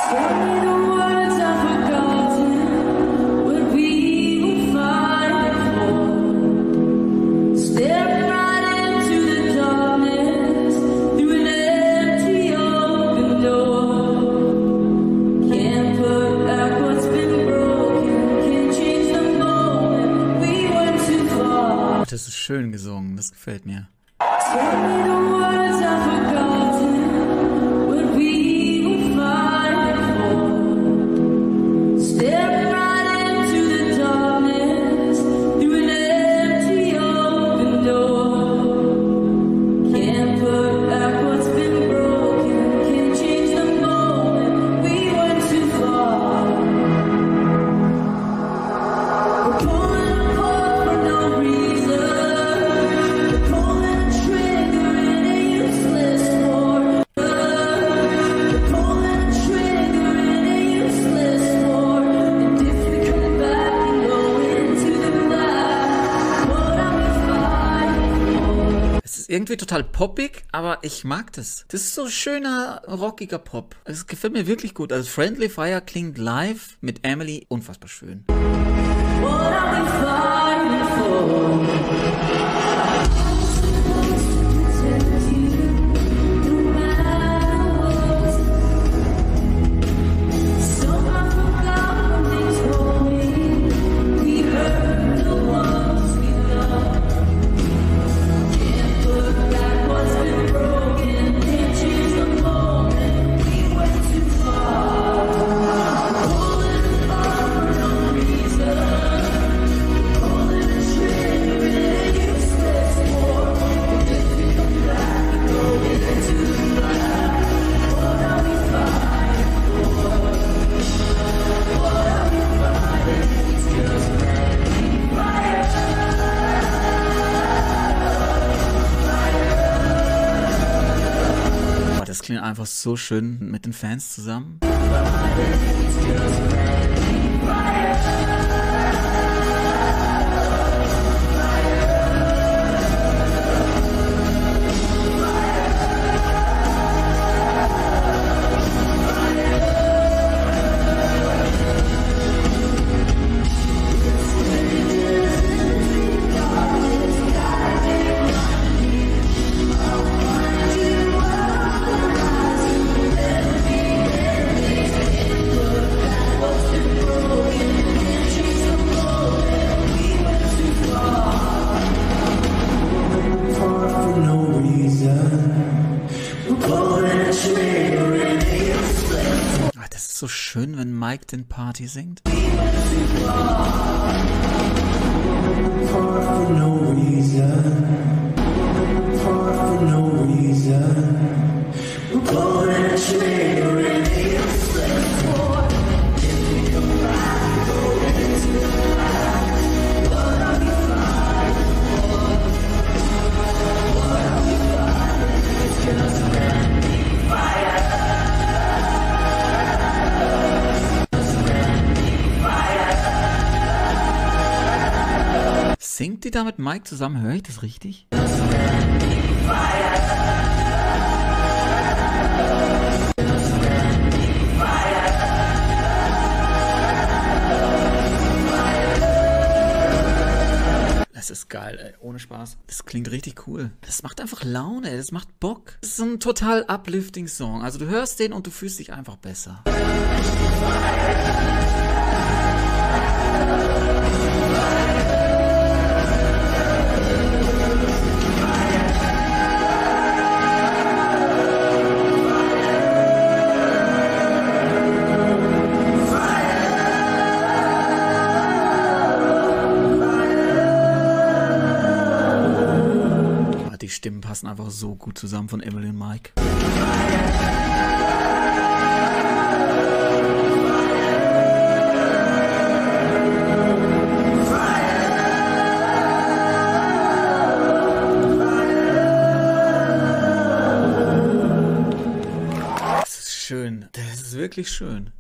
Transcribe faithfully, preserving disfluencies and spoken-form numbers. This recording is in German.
Das ist schön gesungen, das gefällt mir. Irgendwie total poppig, aber ich mag das. Das ist so schöner, rockiger Pop. Es gefällt mir wirklich gut. Also Friendly Fire klingt live mit Emily unfassbar schön. What are we fighting for? Das klingt einfach so schön mit den Fans zusammen. So schön, wenn Mike den Party singt. Singt die da mit Mike zusammen? Höre ich das richtig? Das ist geil, ey. Ohne Spaß. Das klingt richtig cool. Das macht einfach Laune, das macht Bock. Das ist ein total uplifting Song. Also du hörst den und du fühlst dich einfach besser. Die Stimmen passen einfach so gut zusammen von Emily und Mike. Das ist schön. Das ist wirklich schön.